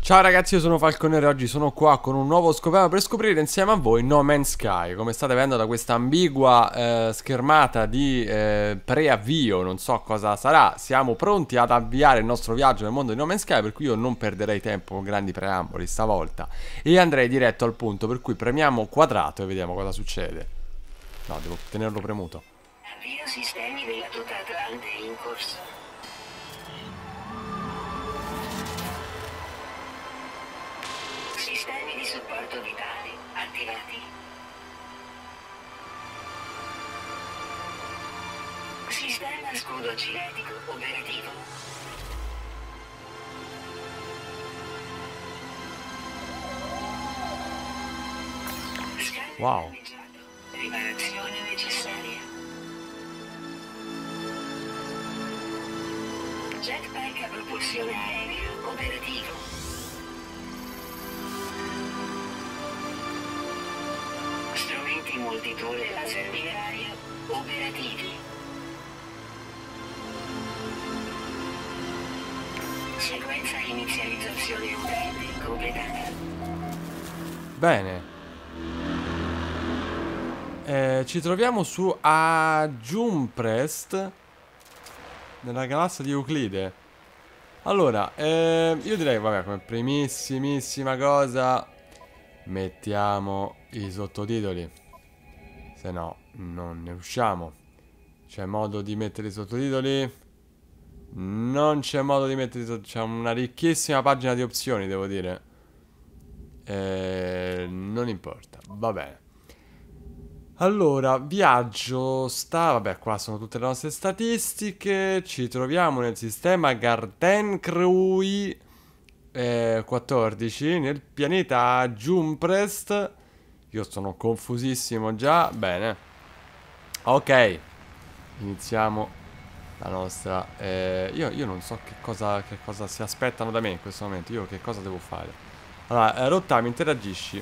Ciao ragazzi, io sono Falconero e oggi sono qua con un nuovo scopiamo per scoprire insieme a voi No Man's Sky. Come state vedendo da questa ambigua schermata di preavvio, non so cosa sarà, siamo pronti ad avviare il nostro viaggio nel mondo di No Man's Sky, per cui io non perderei tempo con grandi preamboli stavolta e andrei diretto al punto, per cui premiamo quadrato e vediamo cosa succede. No, devo tenerlo premuto. Avvio sistemi della tuta Atlante in corso. Sistemi di supporto vitale attivati. Sistema scudo cinetico operativo. Scanner Wow. danneggiato. Riparazione necessaria. Jetpack a propulsione aerea operativo. Strumenti multitool laser minerario operativi. Sequenza inizializzazione utente completata. Bene. Ci troviamo su Ajumprest, nella galassia di Euclide. Allora, io direi, vabbè, come primissimissima cosa mettiamo i sottotitoli, se no non ne usciamo. C'è modo di mettere i sottotitoli? Non c'è modo di mettere i sottotitoli. C'è una ricchissima pagina di opzioni, devo dire. Non importa, va bene. Allora, viaggio sta... Vabbè, qua sono tutte le nostre statistiche. Ci troviamo nel sistema Gartencrew 14, nel pianeta Jumprest. Io sono confusissimo già. Bene. Ok. Iniziamo la nostra... io non so che cosa si aspettano da me in questo momento. Io che cosa devo fare? Allora, Rottami, interagisci.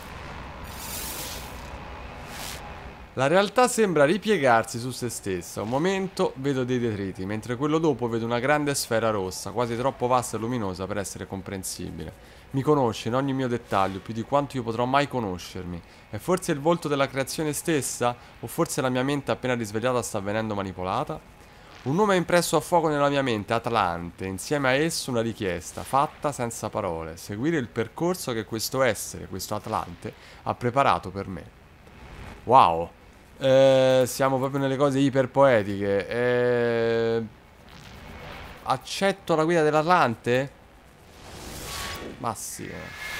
La realtà sembra ripiegarsi su se stessa. Un momento vedo dei detriti, mentre quello dopo vedo una grande sfera rossa, quasi troppo vasta e luminosa per essere comprensibile. Mi conosce in ogni mio dettaglio, più di quanto io potrò mai conoscermi. È forse il volto della creazione stessa? O forse la mia mente appena risvegliata sta venendo manipolata? Un nome è impresso a fuoco nella mia mente, Atlante, insieme a esso una richiesta, fatta senza parole, seguire il percorso che questo essere, questo Atlante, ha preparato per me. Wow! Siamo proprio nelle cose iperpoetiche. Accetto la guida dell'Atlante? Ma sì.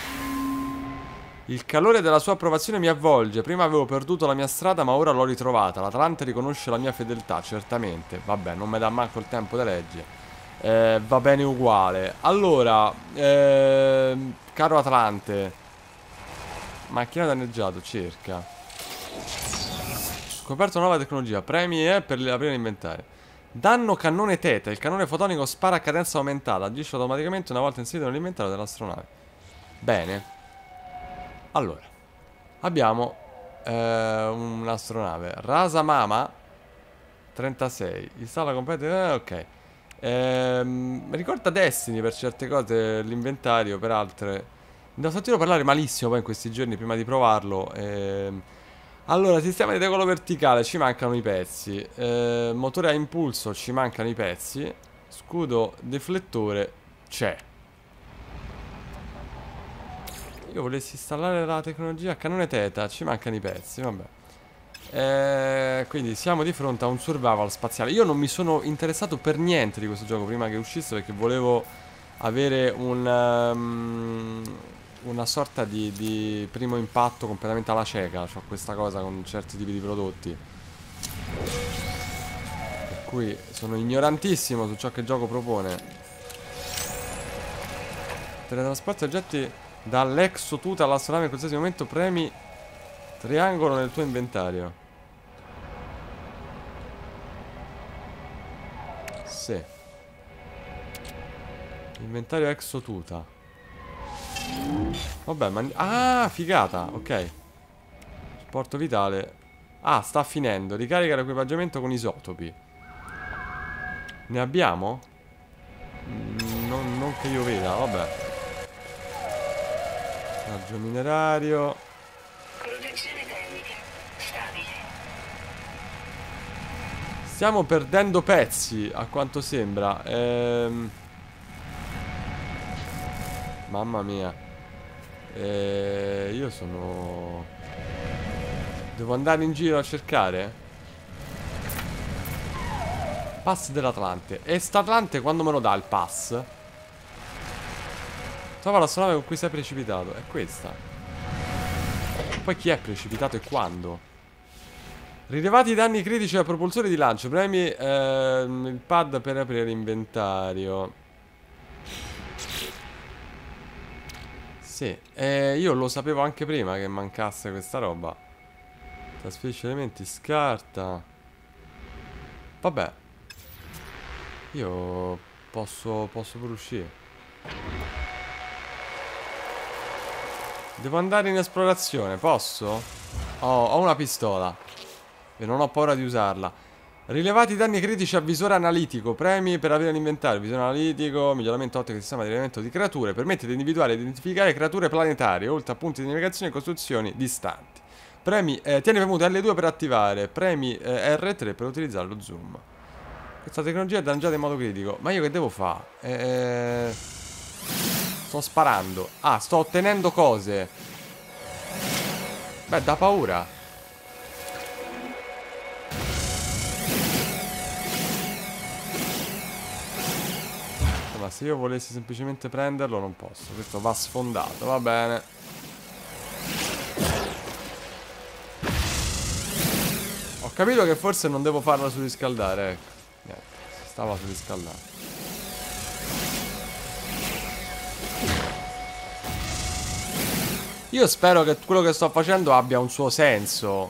Il calore della sua approvazione mi avvolge. Prima avevo perduto la mia strada, ma ora l'ho ritrovata. L'Atlante riconosce la mia fedeltà, certamente. Vabbè, non mi dà manco il tempo da leggere. Va bene uguale. Allora, caro Atlante, macchina danneggiato, cerca. Scoperto una nuova tecnologia. Premi per aprire l'inventario. Danno cannone teta. Il cannone fotonico spara a cadenza aumentata. Agisce automaticamente una volta inserito nell'inventario dell'astronave. Bene. Allora, abbiamo un'astronave. Rasamama 36. Installa completa. Ok. Mi ricorda Destiny per certe cose. L'inventario per altre. Ne ho sentito parlare malissimo poi in questi giorni prima di provarlo. Allora, sistema di decollo verticale, ci mancano i pezzi. Motore a impulso, ci mancano i pezzi. Scudo deflettore, c'è. Io volessi installare la tecnologia cannone teta, ci mancano i pezzi, vabbè. Quindi siamo di fronte a un survival spaziale. Io non mi sono interessato per niente di questo gioco prima che uscisse, perché volevo avere una sorta di primo impatto completamente alla cieca. C'ho questa cosa con certi tipi di prodotti, per cui sono ignorantissimo su ciò che il gioco propone. Teletrasporti oggetti dall'exotuta all'astronave in qualsiasi momento. Premi triangolo nel tuo inventario. Sì. Inventario exotuta. Vabbè, ma... Ah, figata, ok. Supporto vitale. Ah, sta finendo. Ricarica l'equipaggiamento con isotopi. Ne abbiamo? Non che io veda, vabbè. Raggio minerario. Protezione termica. Stabile. Stiamo perdendo pezzi, a quanto sembra. Mamma mia. Io sono... Devo andare in giro a cercare? Pass dell'Atlante. E st'Atlante quando me lo dà il pass? Trova l'astronave con cui sei precipitato. È questa. Poi chi è precipitato e quando? Rilevati i danni critici al propulsore di lancio. Premi il pad per aprire l'inventario. Sì, io lo sapevo anche prima che mancasse questa roba. Trasferisci elementi, scarta. Vabbè. Io posso pure uscire. Devo andare in esplorazione, posso? Ho una pistola e non ho paura di usarla. Rilevati i danni critici a visore analitico. Premi per avere l'inventario. Visore analitico, miglioramento ottico del sistema di rilevamento di creature. Permette di individuare e identificare creature planetarie, oltre a punti di navigazione e costruzioni distanti. Premi, tieni premuto L2 per attivare. Premi R3 per utilizzare lo zoom. Questa tecnologia è danneggiata in modo critico. Ma io che devo fare? Sto sparando. Ah, sto ottenendo cose. Beh, da paura. Ma se io volessi semplicemente prenderlo non posso. Questo va sfondato, va bene. Ho capito che forse non devo farla surriscaldare, ecco. Niente, stava a surriscaldare. Io spero che quello che sto facendo abbia un suo senso.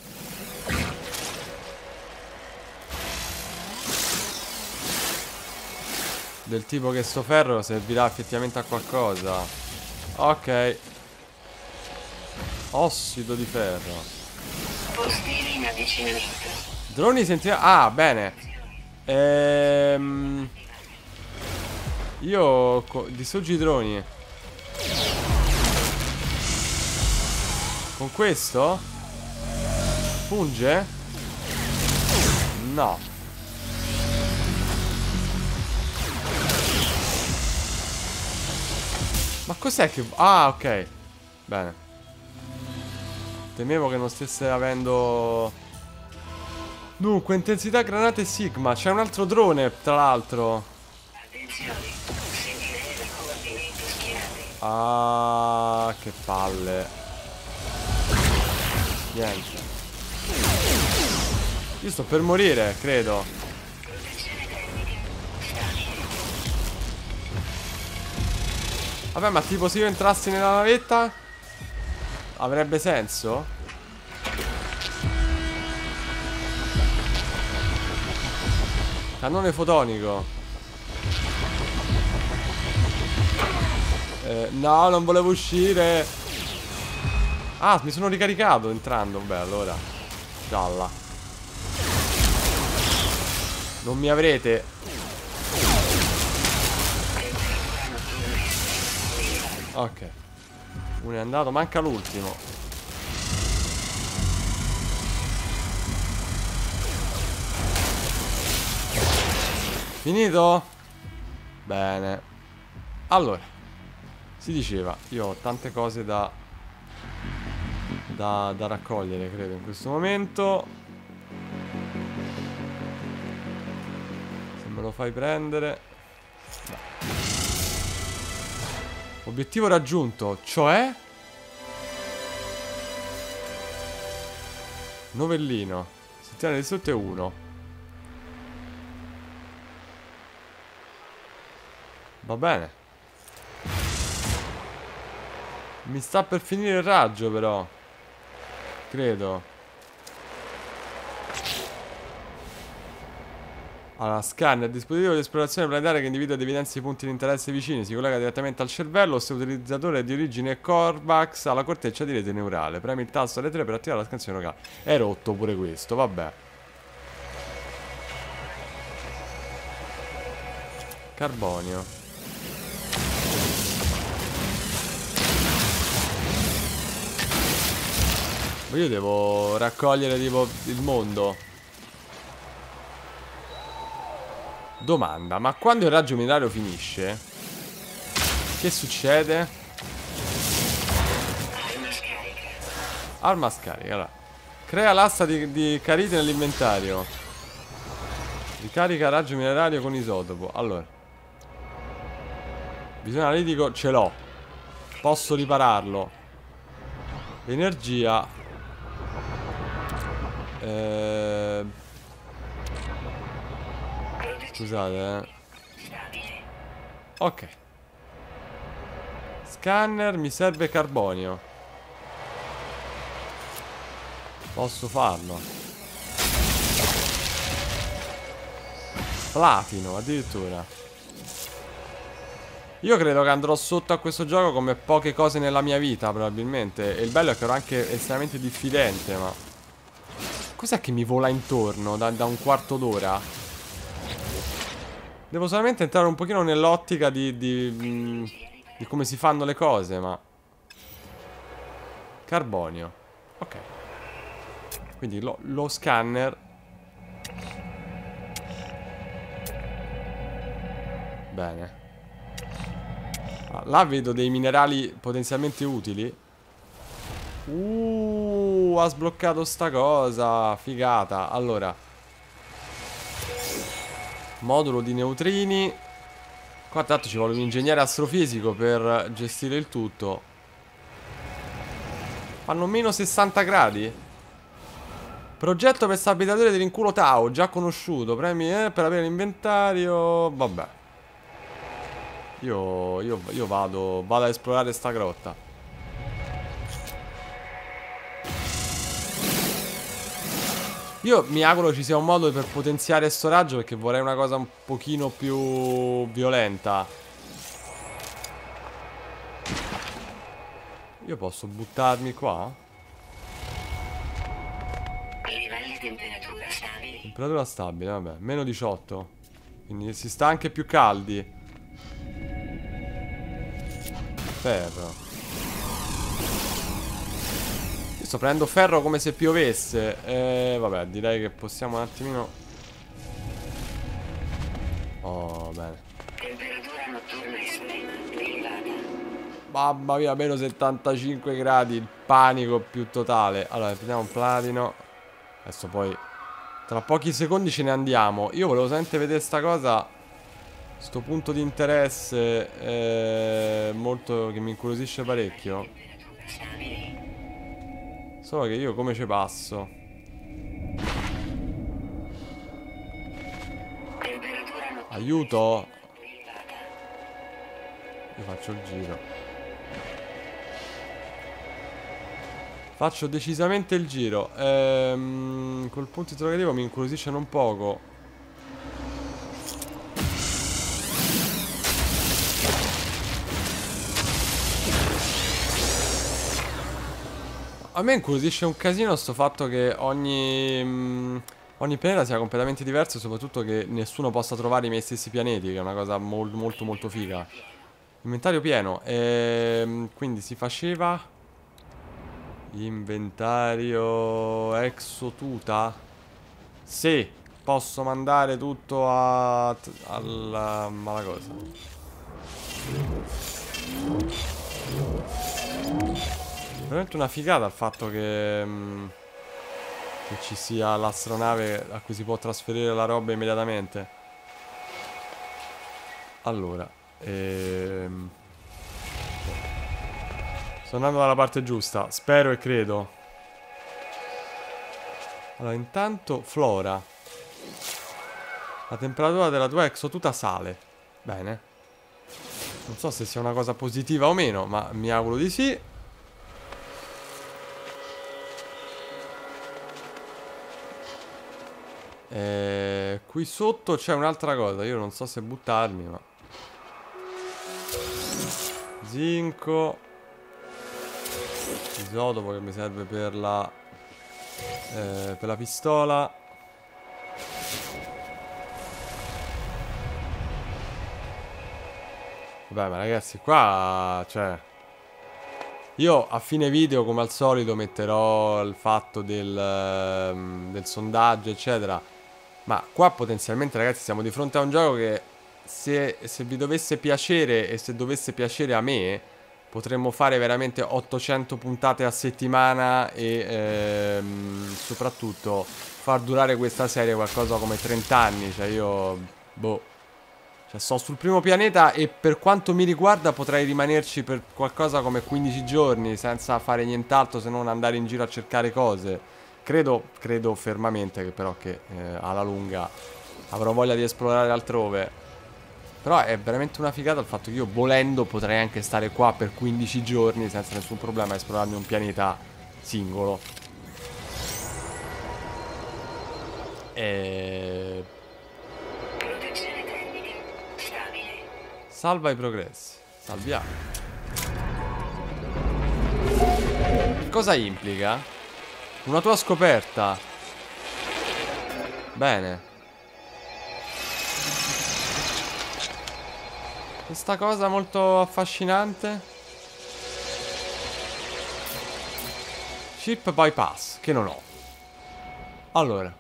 Del tipo che sto ferro servirà effettivamente a qualcosa. Ok. Ossido di ferro. Ostili in avvicinamento. Droni sentinella. Ah, bene. Io distruggi i droni. Con questo? Funge? No. Ma cos'è che... Ah, ok. Bene. Temevo che non stesse avendo... Dunque, intensità granate Sigma. C'è un altro drone, tra l'altro. Attenzione. Sentinelle da combattimento schierate. Ah, che palle. Niente. Io sto per morire, credo. Protezione termica. Stabile. Vabbè, ma tipo se io entrassi nella navetta avrebbe senso? Cannone fotonico. No, non volevo uscire. Ah, mi sono ricaricato entrando. Beh, allora gialla. Non mi avrete. Ok. Uno è andato, manca l'ultimo. Finito? Bene. Allora, si diceva, io ho tante cose da raccogliere, credo, in questo momento. Se me lo fai prendere. No. Obiettivo raggiunto, cioè? Novellino. Settimana di sotto è 1. Va bene. Mi sta per finire il raggio, però. Credo. Allora, scanner, dispositivo di esplorazione planetaria che individua ed evidenzia i punti di interesse vicini, si collega direttamente al cervello, se utilizzatore è di origine Corvax, alla corteccia di rete neurale. Premi il tasto L3 per attivare la scansione locale. È rotto pure questo, vabbè. Carbonio. Io devo raccogliere tipo il mondo. Domanda, ma quando il raggio minerario finisce, che succede? Arma scarica. Arma scarica, allora. Crea l'asta di carite nell'inventario. Ricarica raggio minerario con isotopo. Allora, bisogno analitico ce l'ho. Posso ripararlo. Energia. Scusate, Stabile. Ok. Scanner, mi serve carbonio. Posso farlo. Platino, addirittura. Io credo che andrò sotto a questo gioco come poche cose nella mia vita, probabilmente. E il bello è che ero anche estremamente diffidente, ma... Cos'è che mi vola intorno da un quarto d'ora? Devo solamente entrare un pochino nell'ottica di come si fanno le cose, ma... Carbonio. Ok. Quindi lo scanner... Bene. Là vedo dei minerali potenzialmente utili. Ha sbloccato sta cosa. Figata. Allora, modulo di neutrini. Qua tanto ci vuole un ingegnere astrofisico per gestire il tutto. Fanno meno 60 gradi. Progetto per stabilizzatore dell'inculo Tau. Già conosciuto. Premi per avere l'inventario. Vabbè. Io vado a esplorare sta grotta. Io mi auguro ci sia un modo per potenziare sto raggio, perché vorrei una cosa un pochino più violenta. Io posso buttarmi qua? Livelli temperatura stabili. Temperatura stabile, vabbè. Meno 18. Quindi si sta anche più caldi. Ferro. Io sto prendendo ferro come se piovesse. Vabbè, direi che possiamo un attimino... Oh, bene. Temperatura notturna estrema. Elevata. Mamma mia, meno 75 gradi. Il panico più totale. Allora, prendiamo un platino. Adesso poi tra pochi secondi ce ne andiamo. Io volevo solamente vedere sta cosa. Sto punto di interesse molto, che mi incuriosisce parecchio. Temperatura stabili. Solo che io come ci passo? Temperatura notturna Aiuto. elevata. Io faccio il giro. Faccio decisamente il giro. Col punto interrogativo mi incuriosisce un poco. A me incuriosisce un casino sto fatto che ogni pianeta sia completamente diverso, e soprattutto che nessuno possa trovare i miei stessi pianeti, che è una cosa molto molto figa. Inventario pieno. Quindi si faceva inventario exotuta. Sì, posso mandare tutto alla cosa. Veramente una figata il fatto che ci sia l'astronave a cui si può trasferire la roba immediatamente. Allora, sto andando dalla parte giusta, spero e credo. Allora, intanto, flora. La temperatura della tua exotuta sale. Bene. Non so se sia una cosa positiva o meno, ma mi auguro di sì. Qui sotto c'è un'altra cosa. Io non so se buttarmi, ma... Zinco. Isotopo che mi serve per la pistola. Vabbè, ma ragazzi, qua... Cioè... Io a fine video, come al solito, metterò il fatto del sondaggio, eccetera. Ma qua potenzialmente, ragazzi, siamo di fronte a un gioco che se vi dovesse piacere e se dovesse piacere a me, potremmo fare veramente 800 puntate a settimana e soprattutto far durare questa serie qualcosa come 30 anni. Cioè io, boh, cioè sto sul primo pianeta e per quanto mi riguarda potrei rimanerci per qualcosa come 15 giorni senza fare nient'altro se non andare in giro a cercare cose. Credo fermamente che però che alla lunga avrò voglia di esplorare altrove. Però è veramente una figata il fatto che io volendo potrei anche stare qua per 15 giorni senza nessun problema a esplorarmi un pianeta singolo. E... Protezione termica. Stabile. salva i progressi. Salviamo. Cosa implica? Una tua scoperta. Bene. Questa cosa molto affascinante. Chip bypass, che non ho. Allora.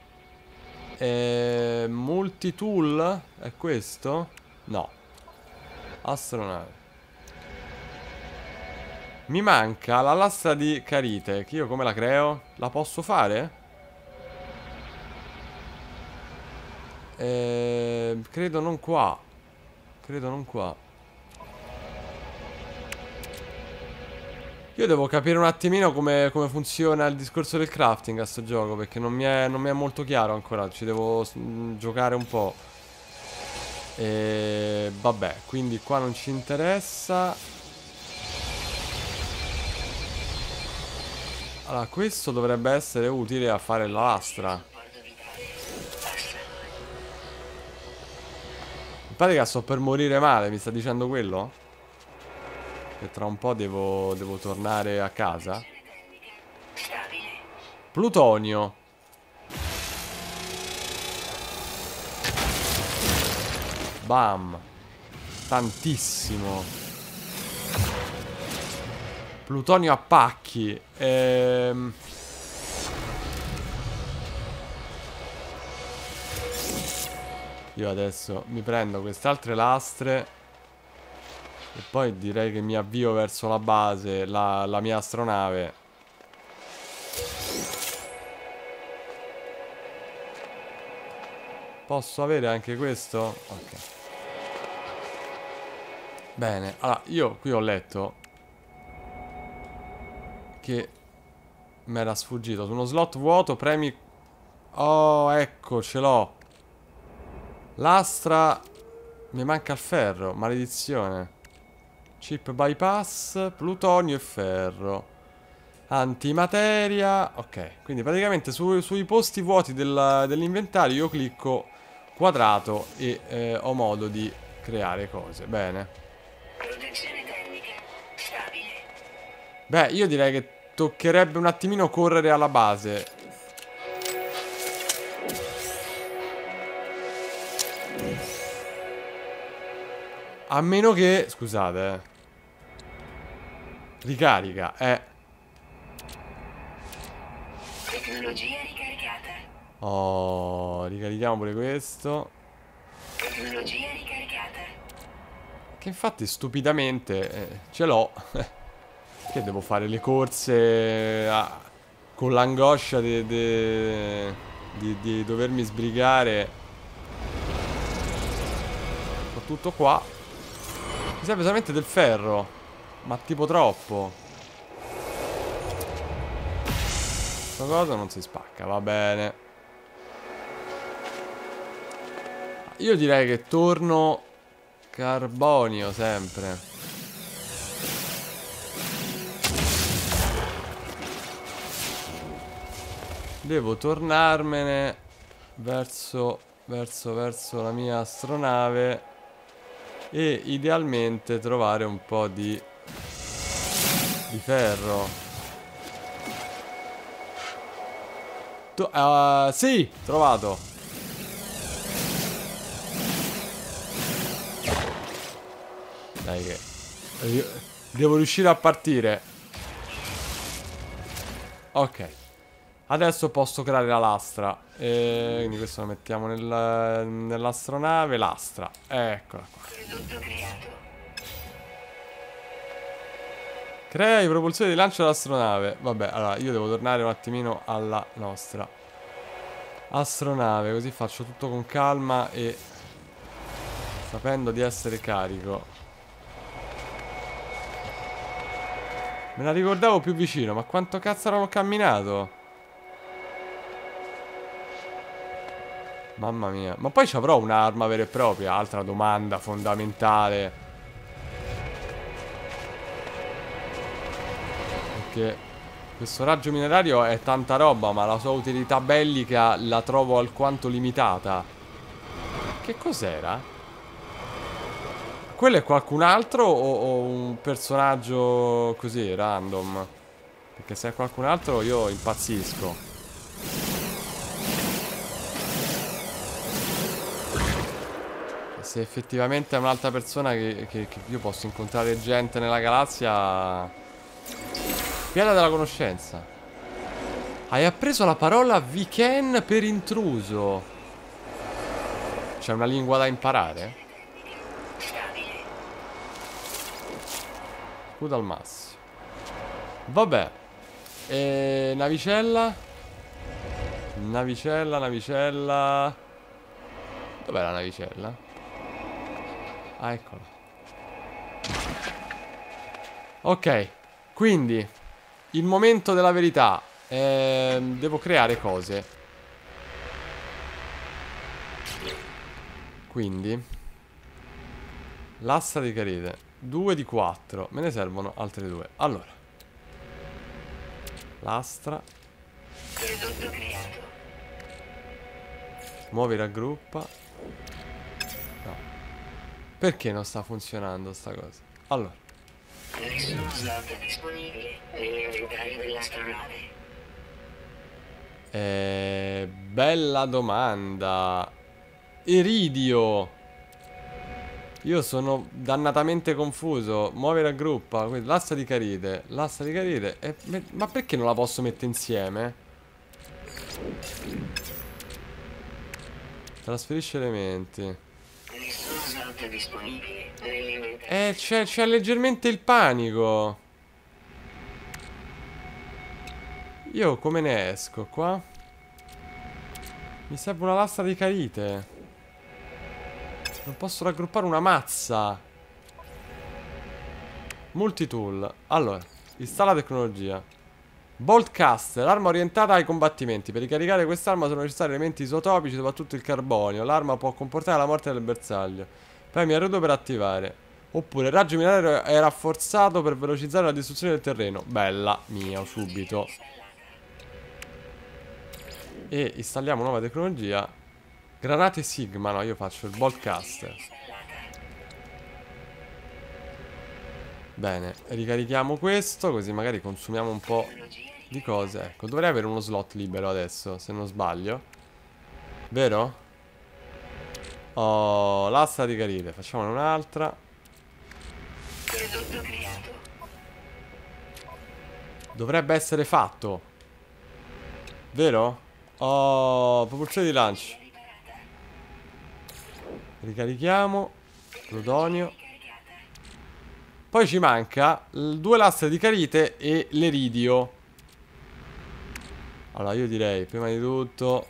Multitool? È questo? No. Astronave. Mi manca la lastra di Carite. Che io come la creo? La posso fare? Credo non qua. Credo non qua. Io devo capire un attimino come funziona il discorso del crafting a sto gioco, perché non mi è molto chiaro ancora. Ci devo giocare un po'. E vabbè, quindi qua non ci interessa. Allora, questo dovrebbe essere utile a fare la lastra. Supporto vitale. Basta. In pratica sto per morire male, mi sta dicendo quello? Che tra un po' devo tornare a casa. Protezione termica. Stabile. Plutonio. Bam. Tantissimo. Plutonio a pacchi. Io adesso mi prendo queste altre lastre e poi direi che mi avvio verso la base, la mia astronave. Posso avere anche questo? Ok. Bene, allora io qui ho letto che mi era sfuggito. Su uno slot vuoto premi... Oh, ecco, ce l'ho. L'astra... Mi manca il ferro, maledizione. Chip bypass, plutonio e ferro. Antimateria. Ok, quindi praticamente sui posti vuoti dell'inventario io clicco quadrato e ho modo di creare cose. Bene. Protezione termica. Stabile. Beh, io direi che toccherebbe un attimino correre alla base. A meno che... Scusate, ricarica, Tecnologia ricaricata. Oh, ricarichiamo pure questo. Tecnologia ricaricata. Che infatti stupidamente ce l'ho. Che devo fare le corse con l'angoscia di dovermi sbrigare. Ho tutto qua. Mi serve solamente del ferro. Ma tipo troppo. Questa cosa non si spacca, va bene. Io direi che torno carbonio sempre. Devo tornarmene verso la mia astronave e idealmente trovare un po' di ferro. Sì, trovato. Dai che devo riuscire a partire. Ok. Adesso posso creare la lastra. Quindi questo lo mettiamo nell'astronave. Lastra. Eccola qua. Prodotto creato. Crea i propulsori di lancio dell'astronave. Vabbè, allora io devo tornare un attimino alla nostra astronave. Così faccio tutto con calma e sapendo di essere carico. Me la ricordavo più vicino, ma quanto cazzo erano camminato? Mamma mia. Ma poi ci avrò un'arma vera e propria? Altra domanda fondamentale. Perché questo raggio minerario è tanta roba, ma la sua utilità bellica la trovo alquanto limitata. Che cos'era? Quello è qualcun altro o un personaggio così, random? Perché se è qualcun altro io impazzisco. Se effettivamente è un'altra persona che io posso incontrare gente nella galassia. Pietra della conoscenza. Hai appreso la parola Viken per intruso. C'è una lingua da imparare? Stabile. Scudo al massimo. Vabbè. Navicella. Navicella. Dov'è la navicella? Ah, eccola. Ok. Quindi il momento della verità. Devo creare cose. Quindi l'asta di Caride. 2 di 4. Me ne servono altre 2. Allora, l'astra. Prodotto creato. Muovi, raggruppa. No. Perché non sta funzionando sta cosa? Allora, Nessuno slot disponibile nell'inventario dell'astronave. bella domanda. Iridio. Io sono dannatamente confuso. Muovi, raggruppa. L'asta di Caride. L'asta di Caride. Ma perché non la posso mettere insieme? Trasferisce elementi. Nessuno slot disponibile nell'inventario. C'è leggermente il panico. Io come ne esco qua? Mi serve una lastra di Carite. Non posso raggruppare una mazza. Multitool. Allora, installa tecnologia. Boltcaster, arma orientata ai combattimenti. Per ricaricare quest'arma sono necessari elementi isotopici, soprattutto il carbonio. L'arma può comportare la morte del bersaglio. Premi R2 per attivare. Oppure raggio minerario è rafforzato per velocizzare la distruzione del terreno. Bella mia, subito. E installiamo nuova tecnologia. Granate Sigma, no, io faccio il Boltcaster. Bene, ricarichiamo questo, così magari consumiamo un po' di cose. Ecco, dovrei avere uno slot libero adesso, se non sbaglio. Vero? Oh, l'asta di Caride, facciamone un'altra. Prodotto creato. Dovrebbe essere fatto. Vero? Oh, propulsione di lancio. Ricarichiamo. Plutonio. Poi ci manca 2 lastre di Carite e l'Eridio. Allora io direi prima di tutto.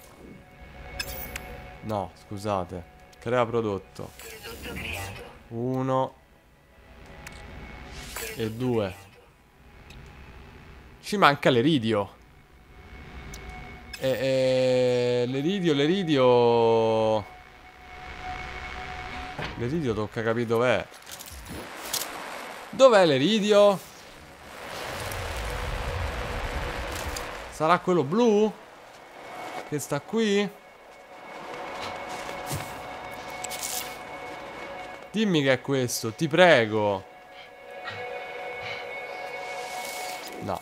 No, scusate. Crea prodotto. 1 e 2. Ci manca l'Eridio. L'Eridio tocca capire dov'è. Dov'è l'Eridio? Sarà quello blu? Che sta qui? Dimmi che è questo, ti prego. No.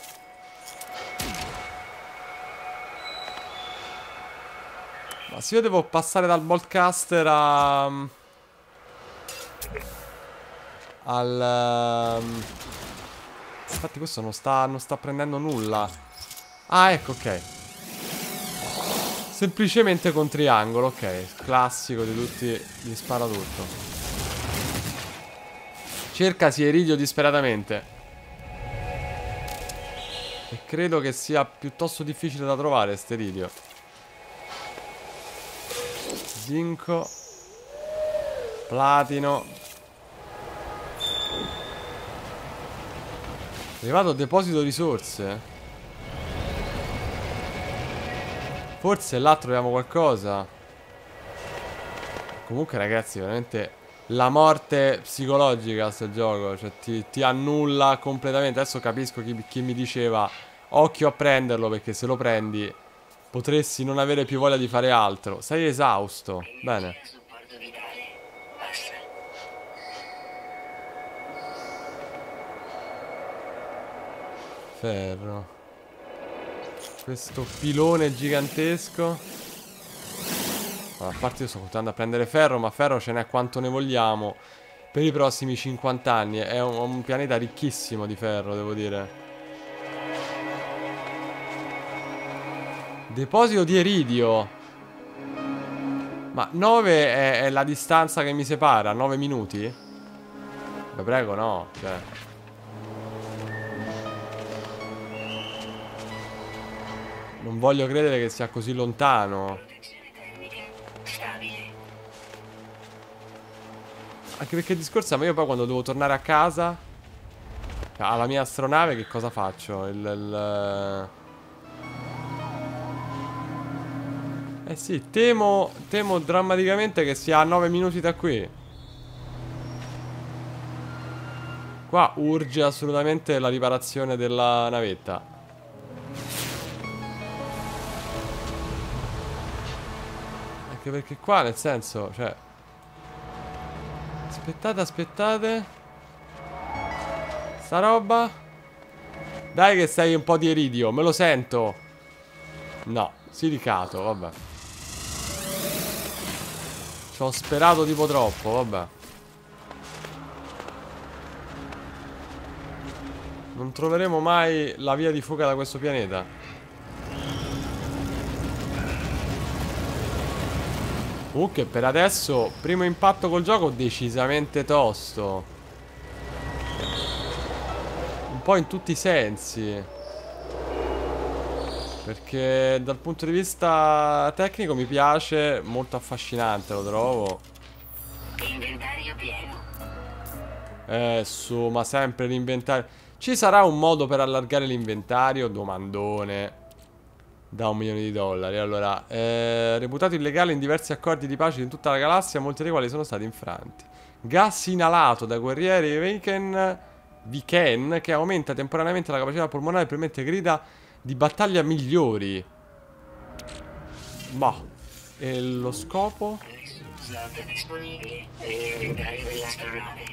Ma se io devo passare dal Boltcaster infatti questo non sta prendendo nulla. Ah, ecco, ok. Semplicemente con triangolo, ok. Classico di tutti gli sparatutto. Cercasi Iridio disperatamente. E credo che sia piuttosto difficile da trovare, ste Iridio. Zinco. Platino. È arrivato deposito risorse. Forse là troviamo qualcosa. Comunque ragazzi, veramente la morte psicologica sto gioco. Cioè ti annulla completamente. Adesso capisco chi mi diceva occhio a prenderlo, perché se lo prendi potresti non avere più voglia di fare altro. Sei esausto. Bene. Supporto vitale. Passa. Ferro. Questo pilone gigantesco. A parte io sto continuando a prendere ferro, ma ferro ce n'è quanto ne vogliamo per i prossimi 50 anni. È un pianeta ricchissimo di ferro, devo dire. Deposito di iridio. Ma 9 è la distanza che mi separa. 9 minuti? Beh, prego, no. Cioè. Non voglio credere che sia così lontano. Protezione termica. Stabile. Anche perché il discorso è, ma io poi quando devo tornare a casa, alla mia astronave, che cosa faccio? Eh sì, temo drammaticamente che sia a 9 minuti da qui. Qua urge assolutamente la riparazione della navetta. Anche perché qua, nel senso, cioè... Aspettate, aspettate. Sta roba. Dai che sei un po' di iridio, me lo sento. No, silicato, vabbè. Ci ho sperato tipo troppo, vabbè. Non troveremo mai la via di fuga da questo pianeta. Comunque per adesso, primo impatto col gioco decisamente tosto. Un po' in tutti i sensi. Perché dal punto di vista tecnico mi piace, molto affascinante lo trovo. Inventario pieno. Ma sempre l'inventario. Ci sarà un modo per allargare l'inventario? Domandone. Da $1.000.000. Allora, reputato illegale in diversi accordi di pace in tutta la galassia, molti dei quali sono stati infranti. Gas inalato da guerrieri Viken che aumenta temporaneamente la capacità polmonare e permette grida di battaglia migliori. Ma e lo scopo? Slot disponibile. L'inventario dell'astronave.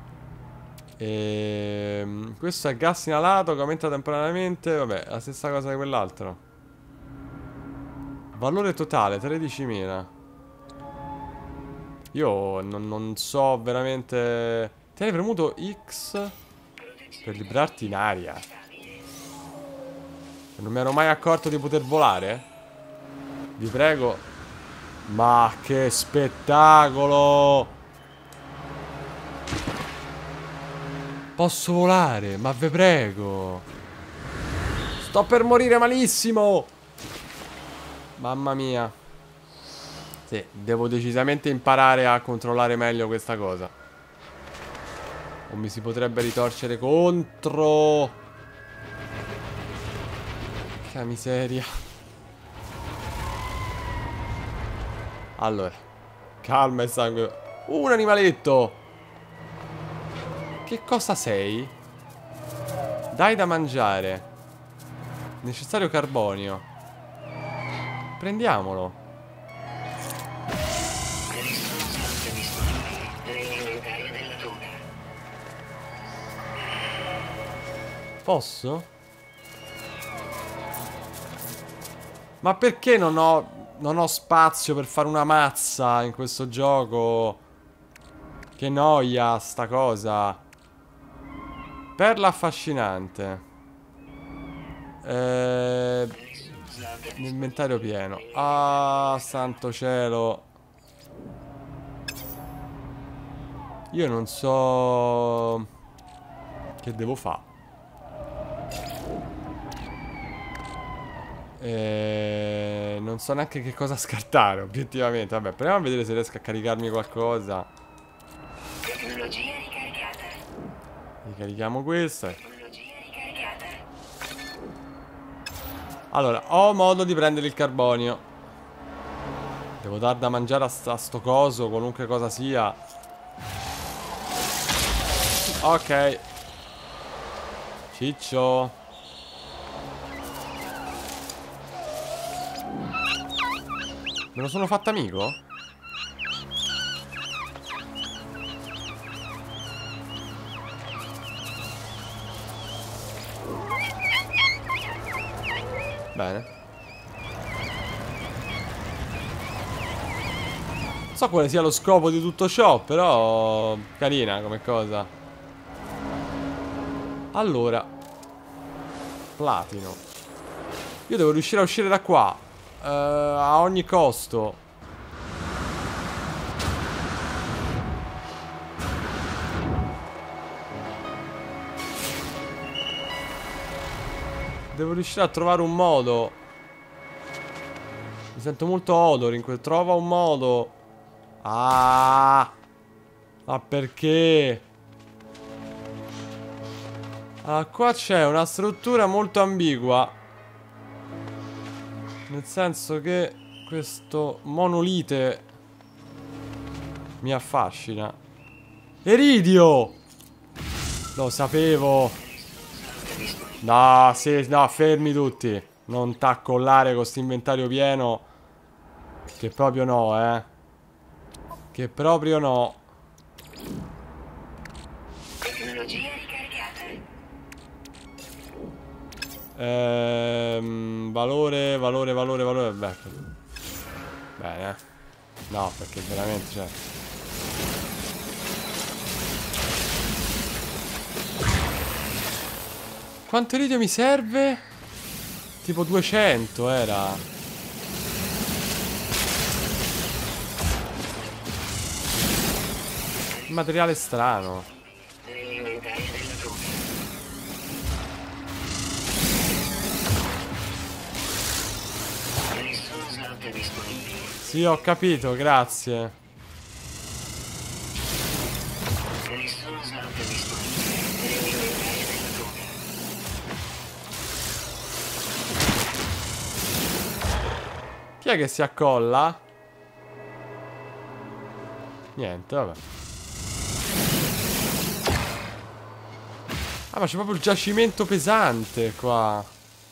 Questo è gas inalato che aumenta temporaneamente. Vabbè, la stessa cosa di quell'altro. Valore totale 13.000. Io non so veramente. Tieni premuto X per librarti in aria. Non mi ero mai accorto di poter volare. Vi prego. Ma che spettacolo! Posso volare, ma ve prego. Sto per morire malissimo. Mamma mia. Sì, devo decisamente imparare a controllare meglio questa cosa. O mi si potrebbe ritorcere contro. Che miseria. Allora, calma e sangue. Un animaletto. Che cosa sei? Dai da mangiare. Necessario carbonio. Prendiamolo. Nessuno slot disponibile. Nell'inventario della tuta. Posso? Ma perché non ho spazio per fare una mazza in questo gioco? Che noia sta cosa. Perla affascinante. L'inventario pieno. Ah, santo cielo. Io non so che devo fare. Non so neanche che cosa scartare, obiettivamente. Vabbè, proviamo a vedere se riesco a caricarmi qualcosa. Tecnologia ricaricata. Ricarichiamo questa. Tecnologia ricaricata. Allora, ho modo di prendere il carbonio. Devo dar da mangiare a sto coso, qualunque cosa sia. Ok. Ciccio. Me lo sono fatto amico? Bene. Non so quale sia lo scopo di tutto ciò, però carina come cosa. Allora, platino. Io devo riuscire a uscire da qua a ogni costo. Devo riuscire a trovare un modo. Mi sento molto odor in quel. Trova un modo. Ah, ma perché? Ah, qua c'è una struttura molto ambigua. Nel senso che questo monolite mi affascina. Eridio! Lo sapevo. No, sì, no, fermi tutti. Non t'accollare con sto inventario pieno. Che proprio no, Che proprio no. Tecnologia ricaricata. Valore. Beh. Bene. No, perché veramente, cioè. Quanto iridio mi serve? Tipo 200 era. Materiale strano. Nell'inventario della tuba. Nessuno slot disponibile. Sì, ho capito, grazie. Nessuno slot disponibile. Nell'inventario della tuba. Chi è che si accolla? Niente, vabbè. Ah, ma c'è proprio il giacimento pesante qua.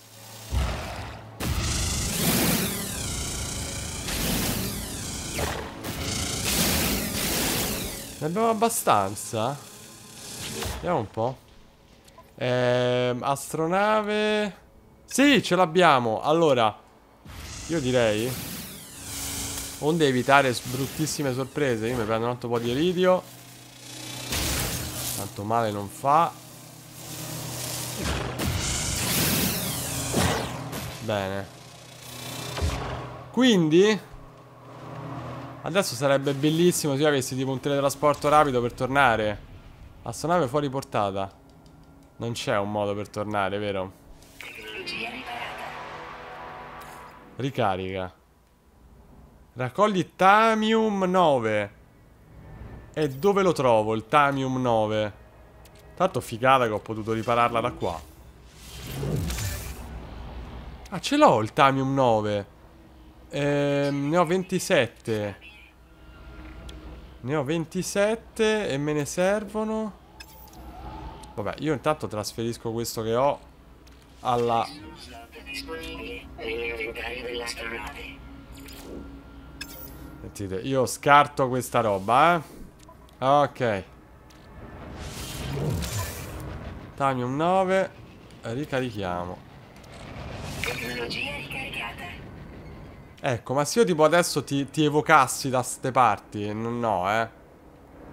Ne abbiamo abbastanza? Vediamo un po'. Astronave. Sì, ce l'abbiamo. Allora, io direi, onde evitare bruttissime sorprese, io mi prendo un altro po' di iridio. Tanto male non fa. Bene. Quindi adesso sarebbe bellissimo se io avessi tipo un teletrasporto rapido per tornare. Astronave fuori portata. Non c'è un modo per tornare, vero? Tecnologia riparata. Ricarica. Raccogli Thamium 9. E dove lo trovo il Thamium 9? Tanto figata che ho potuto ripararla da qua. Ah, ce l'ho il Thamium 9. Ne ho 27. Ne ho 27 e me ne servono. Vabbè, io intanto trasferisco questo che ho alla... Nessuno slot disponibile. Nell'inventario dell'astronave. Sentite, io scarto questa roba, Ok. Thamium 9. Ricarichiamo. Tecnologia ricaricata. Ecco, ma se io tipo adesso ti evocassi da ste parti, no,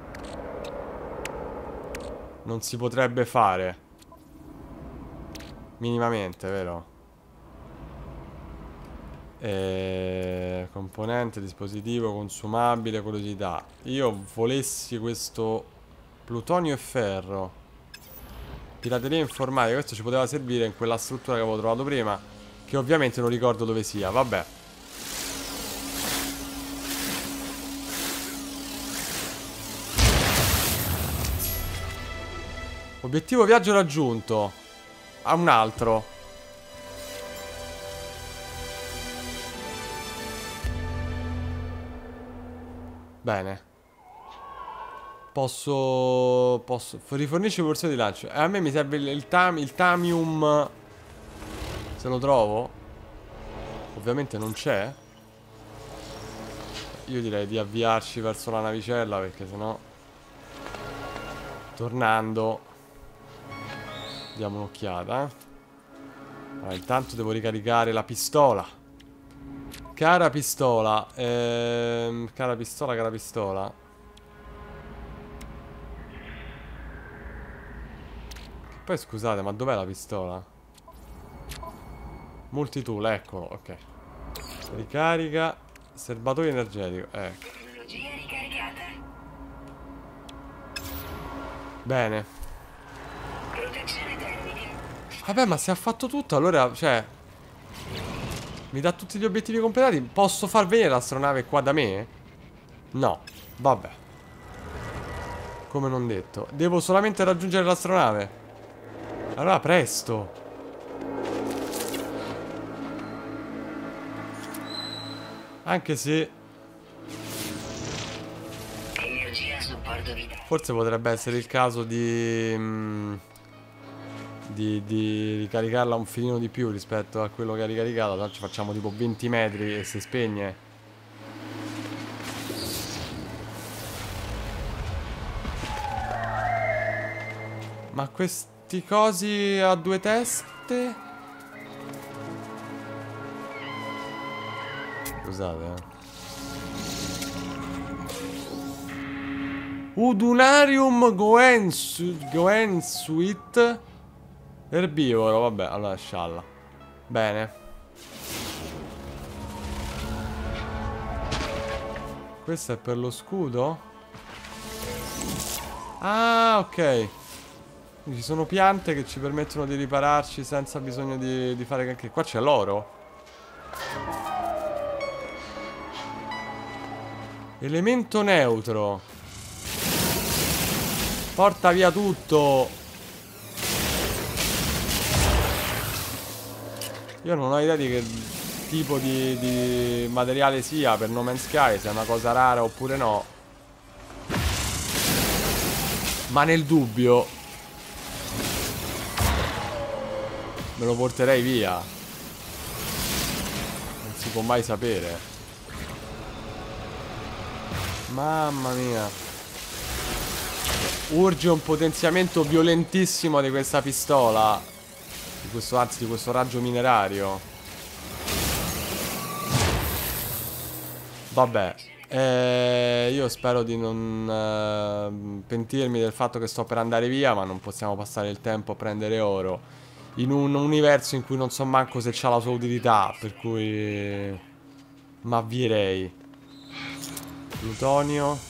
Non si potrebbe fare. Minimamente, vero? Componente, dispositivo, consumabile, curiosità. Io volessi questo plutonio e ferro. Pirateria informatica, questo ci poteva servire in quella struttura che avevo trovato prima, che ovviamente non ricordo dove sia, vabbè. Obiettivo viaggio raggiunto. A un altro. Bene. Posso rifornisci borse di lancio. A me mi serve il tamium. Se lo trovo. Ovviamente non c'è. Io direi di avviarci verso la navicella, perché sennò, tornando, diamo un'occhiata. Allora, intanto devo ricaricare la pistola. Cara pistola. Cara pistola, cara pistola. Che poi scusate, ma dov'è la pistola? Multitool, eccolo, ok. Ricarica. Serbatoio energetico, ecco. Tecnologia ricaricata. Bene. Protezione termica. Vabbè, ma se ha fatto tutto, allora, cioè, mi dà tutti gli obiettivi completati. Posso far venire l'astronave qua da me? No, vabbè. Come non detto. Devo solamente raggiungere l'astronave. Allora, presto. Anche se Energia a supporto vitale. forse potrebbe essere il caso di ricaricarla un filino di più rispetto a quello che ha ricaricato. Tanto ci facciamo tipo 20 metri e si spegne. Ma questi cosi a due teste? Scusate, Udunarium goensuit. Erbivoro, vabbè, allora scialla. Bene. Questo è per lo scudo? Ah, ok. Quindi ci sono piante che ci permettono di ripararci senza bisogno di fare anche. Qua c'è l'oro. Elemento neutro. Porta via tutto. Io non ho idea di che tipo di materiale sia per No Man's Sky, se è una cosa rara oppure no. Ma nel dubbio me lo porterei via. Non si può mai sapere. Mamma mia. Urge un potenziamento violentissimo di questa pistola. Di questo, anzi, di questo raggio minerario. Vabbè. Io spero di non pentirmi del fatto che sto per andare via, ma non possiamo passare il tempo a prendere oro in un universo in cui non so manco se c'ha la sua utilità, per cui m'avvierei. Plutonio.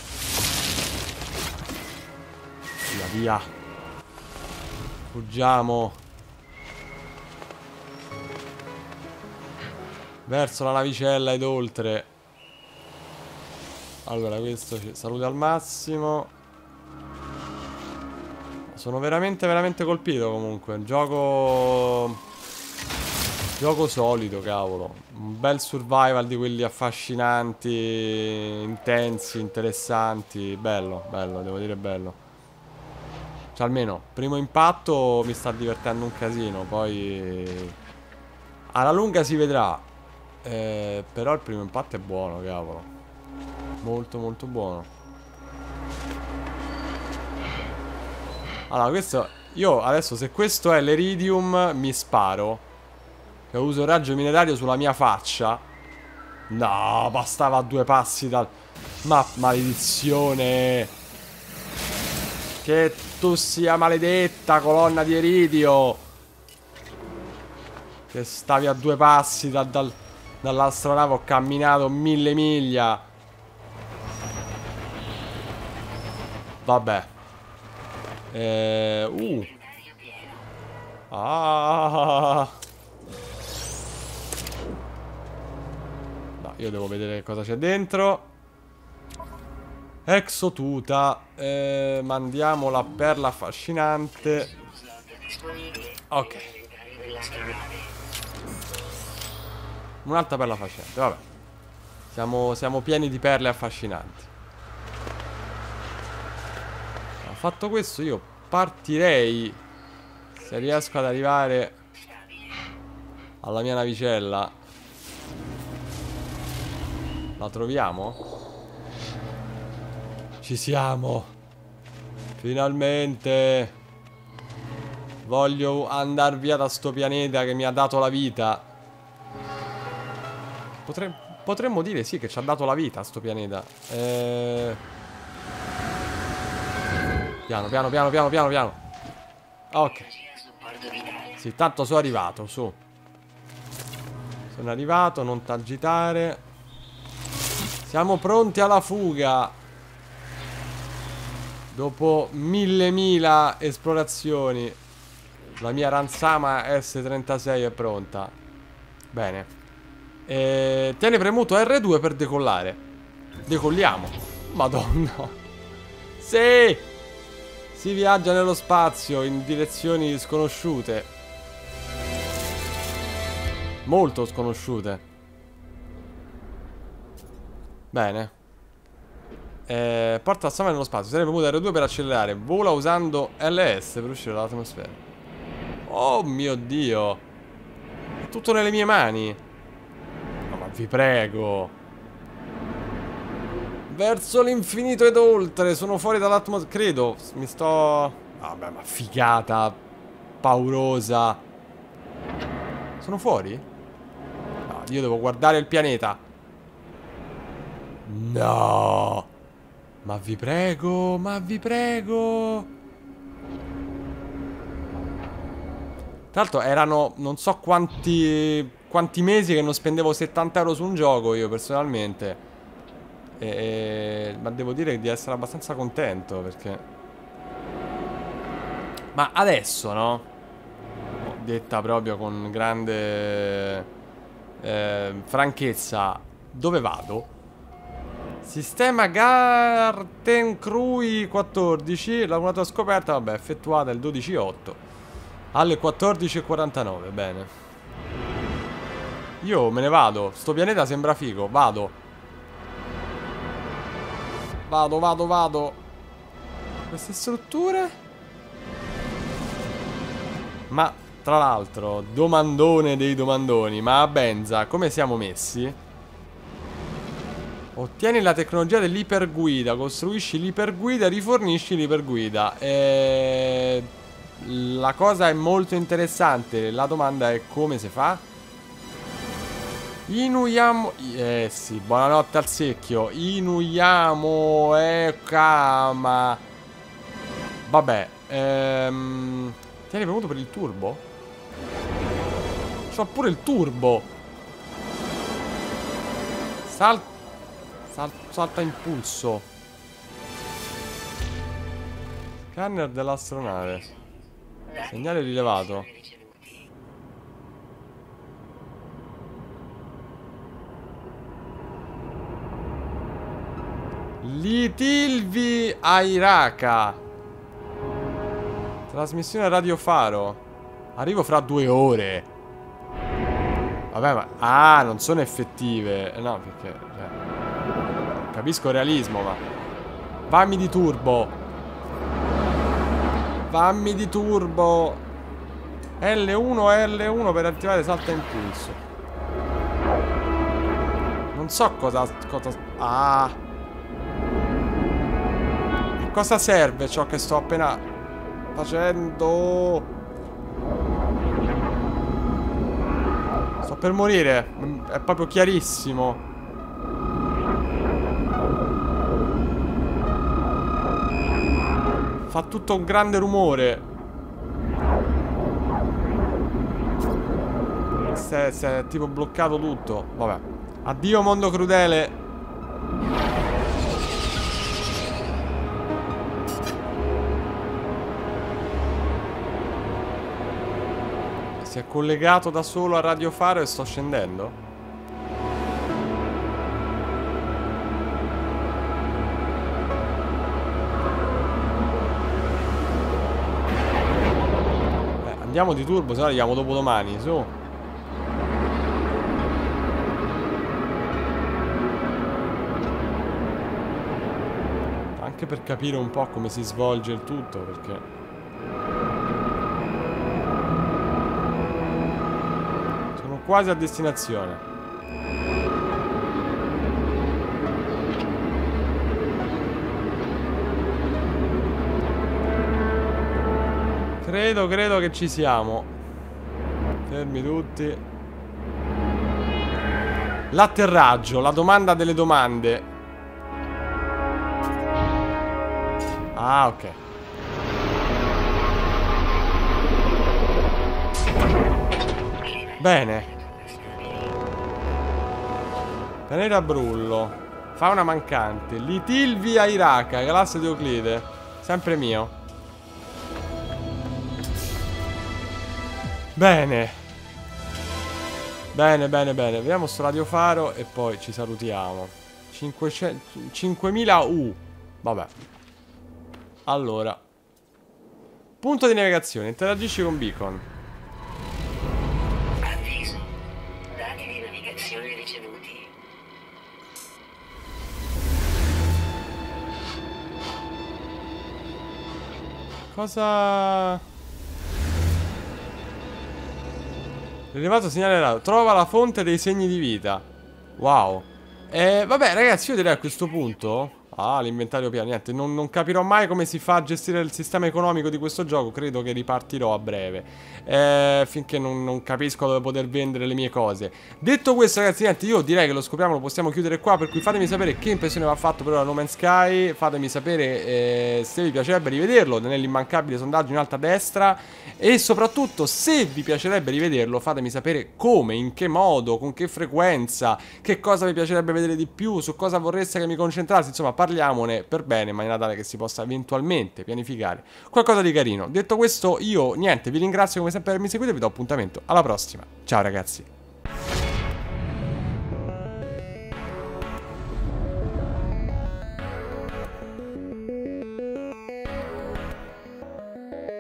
Via, via. Fuggiamo verso la navicella ed oltre. Allora, questo salute al massimo. Sono veramente, veramente colpito comunque. Gioco solido, cavolo. Un bel survival di quelli affascinanti, intensi, interessanti. Bello, bello, devo dire bello. Cioè, almeno, primo impatto mi sta divertendo un casino. Poi alla lunga si vedrà. Però il primo impatto è buono, cavolo. Molto, molto buono. Allora, questo... Io adesso, se questo è l'Iridium, mi sparo. Che uso il raggio minerario sulla mia faccia. No, bastava a 2 passi dal... Ma maledizione. Che tu sia maledetta, colonna di iridio. Che stavi a 2 passi dall'astronave. Ho camminato 1000 miglia. Vabbè. Ah. No, io devo vedere cosa c'è dentro. Exotuta. Mandiamo la perla affascinante. Ok. Un'altra perla affascinante, vabbè. Siamo pieni di perle affascinanti. Fatto questo io partirei, se riesco ad arrivare alla mia navicella. La troviamo? Ci siamo. Finalmente. Voglio andare via da sto pianeta che mi ha dato la vita. Potremmo dire sì che ci ha dato la vita sto pianeta. Piano, piano, piano, piano, piano, piano. Ok. Sì, tanto sono arrivato, su. Sono arrivato, non t'agitare. Siamo pronti alla fuga. Dopo 1000 esplorazioni. La mia Ransama S36 è pronta. Bene. Tieni premuto R2 per decollare. Decolliamo. Madonna. Sì. Si viaggia nello spazio in direzioni sconosciute. Molto sconosciute. Bene. Porta Ransama nello spazio. Tieni premuto R2 per accelerare. Vola usando LS per uscire dall'atmosfera. Oh mio Dio. È tutto nelle mie mani. No, ma vi prego. Verso l'infinito ed oltre. Sono fuori dall'atmosfera. Credo. Mi sto... Vabbè, ma figata. Paurosa. Sono fuori? No, io devo guardare il pianeta. No. Ma vi prego. Ma vi prego. Tra l'altro erano non so quanti mesi che non spendevo 70 euro su un gioco io personalmente. Ma devo dire di essere abbastanza contento perché... Ma adesso, no? Detta proprio con grande franchezza. Dove vado? Sistema Garten Crui 14. Lavorato scoperta, vabbè, effettuata il 12/8 alle 14:49, bene. Io me ne vado. Sto pianeta sembra figo, vado. Vado. Queste strutture? Ma, tra l'altro, domandone dei domandoni. Ma a Benza, come siamo messi? Ottieni la tecnologia dell'iperguida. Costruisci l'iperguida, rifornisci l'iperguida. La cosa è molto interessante. La domanda è come si fa? Inuiamo... sì, buonanotte al secchio. Inuiamo Kama. Vabbè. Tieni premuto per il turbo? C'ho pure il turbo. Salta impulso. Scanner dell'astronave. Segnale rilevato. Litilvi Airaka. Trasmissione radiofaro. Arrivo fra 2 ore. Vabbè, ma... Ah, non sono effettive. No, perché... capisco il realismo, ma... Vammi di turbo. Vammi di turbo. L1 per attivare salta impulso. Non so cosa... Ah... Cosa serve ciò che sto appena facendo? Sto per morire. È proprio chiarissimo. Fa tutto un grande rumore. si è tipo bloccato tutto. Vabbè. Addio mondo crudele. Si è collegato da solo a Radio Faro e sto scendendo? Andiamo di turbo, se no arriviamo dopodomani, su. Anche per capire un po' come si svolge il tutto, perché... quasi a destinazione. Credo che ci siamo. Fermi tutti. L'atterraggio, la domanda delle domande. Ah, ok. Bene. Pianeta a brullo. Fauna mancante. Litilvia Iraca, galassia di Euclide. Sempre mio. Bene. Bene. Vediamo sto radiofaro e poi ci salutiamo. 5000 U. Vabbè. Allora. Punto di navigazione. Interagisci con Beacon. Avviso. Dati di navigazione ricevuti. Cosa... Rilevato segnale radio. Trova la fonte dei segni di vita. Wow. Vabbè ragazzi, io direi a questo punto... Ah, l'inventario piano. Niente, non capirò mai come si fa a gestire il sistema economico di questo gioco. Credo che ripartirò a breve. Finché non capisco dove poter vendere le mie cose. Detto questo ragazzi, niente, io direi che lo scopriamo, lo possiamo chiudere qua. Per cui fatemi sapere che impressione vi ha fatto per ora No Man's Sky. Fatemi sapere se vi piacerebbe rivederlo nell'immancabile sondaggio in alto a destra. E soprattutto, se vi piacerebbe rivederlo, fatemi sapere come, in che modo, con che frequenza, che cosa vi piacerebbe vedere di più, su cosa vorreste che mi concentrassi. Insomma, parliamone per bene, in maniera tale che si possa eventualmente pianificare qualcosa di carino. Detto questo, io niente, vi ringrazio come sempre per avermi seguito e vi do appuntamento alla prossima. Ciao ragazzi.